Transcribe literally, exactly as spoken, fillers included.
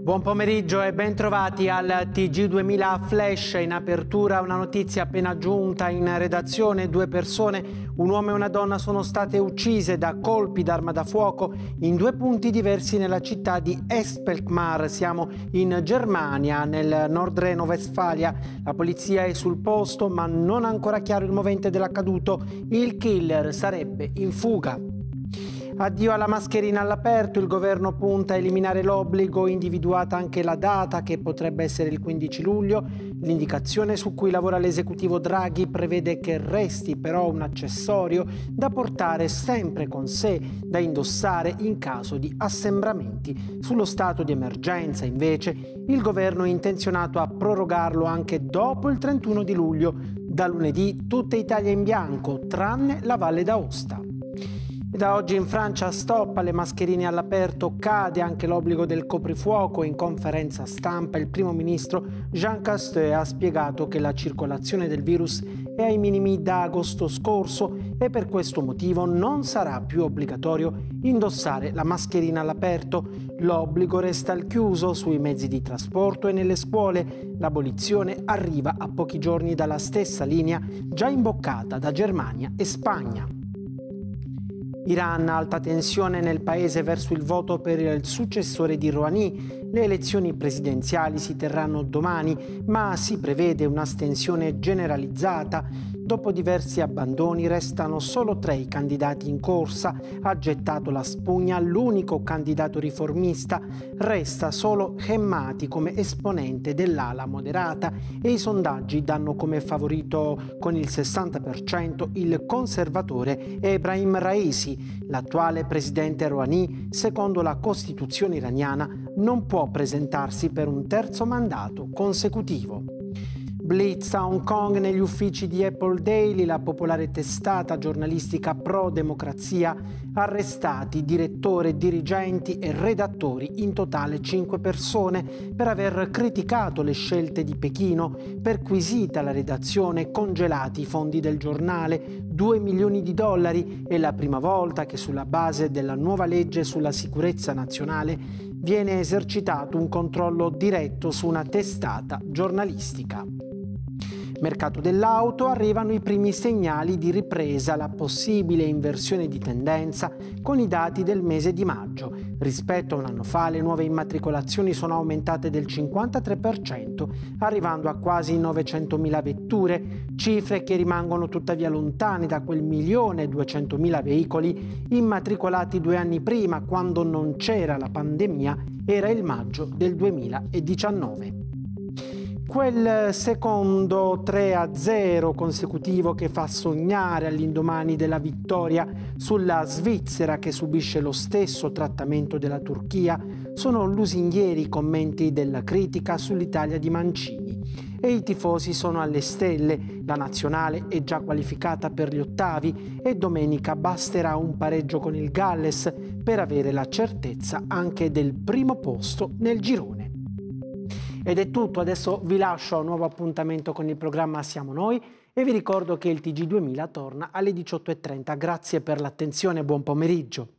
Buon pomeriggio e ben trovati al T G duemila Flash. In apertura una notizia appena giunta in redazione: due persone, un uomo e una donna, sono state uccise da colpi d'arma da fuoco in due punti diversi nella città di Espelkmar. Siamo in Germania, nel Nord Reno-Vestfalia. La polizia è sul posto, ma non è ancora chiaro il movente dell'accaduto. Il killer sarebbe in fuga. Addio alla mascherina all'aperto, il governo punta a eliminare l'obbligo, individuata anche la data che potrebbe essere il quindici luglio. L'indicazione su cui lavora l'esecutivo Draghi prevede che resti però un accessorio da portare sempre con sé, da indossare in caso di assembramenti. Sullo stato di emergenza, invece, il governo è intenzionato a prorogarlo anche dopo il trentuno di luglio. Da lunedì tutta Italia in bianco, tranne la Valle d'Aosta. E da oggi in Francia stop alle mascherine all'aperto, cade anche l'obbligo del coprifuoco. In conferenza stampa il primo ministro Jean Castex ha spiegato che la circolazione del virus è ai minimi da agosto scorso e per questo motivo non sarà più obbligatorio indossare la mascherina all'aperto. L'obbligo resta al chiuso sui mezzi di trasporto e nelle scuole. L'abolizione arriva a pochi giorni dalla stessa linea già imboccata da Germania e Spagna. Iran, alta tensione nel paese verso il voto per il successore di Rouhani. Le elezioni presidenziali si terranno domani, ma si prevede un'astensione generalizzata. Dopo diversi abbandoni restano solo tre i candidati in corsa. Ha gettato la spugna l'unico candidato riformista. Resta solo Hemmati come esponente dell'ala moderata e i sondaggi danno come favorito con il sessanta per cento il conservatore Ebrahim Raisi. L'attuale presidente Rouhani, secondo la Costituzione iraniana, non può presentarsi per un terzo mandato consecutivo. Blitz a Hong Kong negli uffici di Apple Daily, la popolare testata giornalistica pro-democrazia. Arrestati direttore, dirigenti e redattori, in totale cinque persone, per aver criticato le scelte di Pechino. Perquisita la redazione, congelati i fondi del giornale, due milioni di dollari. È la prima volta che sulla base della nuova legge sulla sicurezza nazionale viene esercitato un controllo diretto su una testata giornalistica. Mercato dell'auto, arrivano i primi segnali di ripresa, la possibile inversione di tendenza con i dati del mese di maggio. Rispetto a un anno fa le nuove immatricolazioni sono aumentate del cinquantatré per cento, arrivando a quasi novecentomila vetture, cifre che rimangono tuttavia lontane da quel milione e duecentomila veicoli immatricolati due anni prima, quando non c'era la pandemia, era il maggio del duemiladiciannove. Quel secondo tre a zero consecutivo che fa sognare all'indomani della vittoria sulla Svizzera, che subisce lo stesso trattamento della Turchia, sono lusinghieri i commenti della critica sull'Italia di Mancini. E i tifosi sono alle stelle, la nazionale è già qualificata per gli ottavi e domenica basterà un pareggio con il Galles per avere la certezza anche del primo posto nel girone. Ed è tutto, adesso vi lascio a un nuovo appuntamento con il programma Siamo Noi e vi ricordo che il T G duemila torna alle diciotto e trenta. Grazie per l'attenzione e buon pomeriggio.